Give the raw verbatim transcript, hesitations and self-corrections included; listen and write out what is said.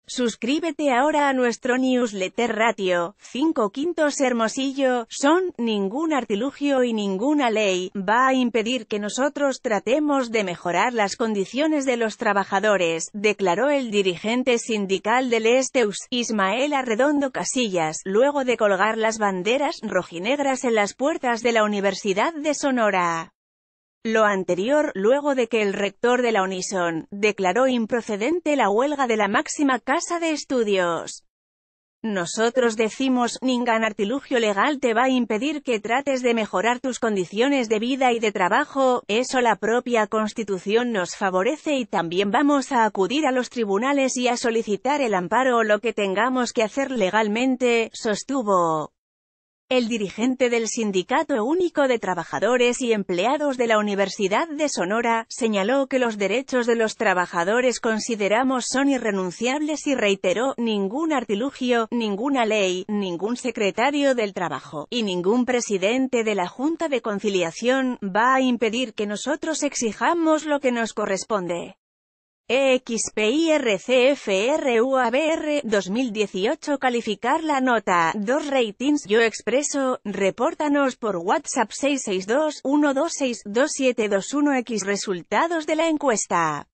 Suscríbete ahora a nuestro newsletter Ratio. cinco quintos Hermosillo, son, ningún artilugio y ninguna ley, va a impedir que nosotros tratemos de mejorar las condiciones de los trabajadores, declaró el dirigente sindical del Esteus, Ismael Arredondo Casillas, luego de colgar las banderas rojinegras en las puertas de la Universidad de Sonora. Lo anterior, luego de que el rector de la Unison declaró improcedente la huelga de la máxima casa de estudios. Nosotros decimos, ningún artilugio legal te va a impedir que trates de mejorar tus condiciones de vida y de trabajo, eso la propia Constitución nos favorece y también vamos a acudir a los tribunales y a solicitar el amparo o lo que tengamos que hacer legalmente, sostuvo. El dirigente del Sindicato Único de Trabajadores y Empleados de la Universidad de Sonora, señaló que los derechos de los trabajadores consideramos son irrenunciables y reiteró, ningún artilugio, ninguna ley, ningún secretario del Trabajo, y ningún presidente de la Junta de Conciliación, va a impedir que nosotros exijamos lo que nos corresponde. EXPIRCFRUABR dos mil dieciocho Calificar la nota, dos ratings, Yo Expreso, repórtanos por WhatsApp seis seis dos, uno dos seis, dos siete dos uno. X Resultados de la encuesta.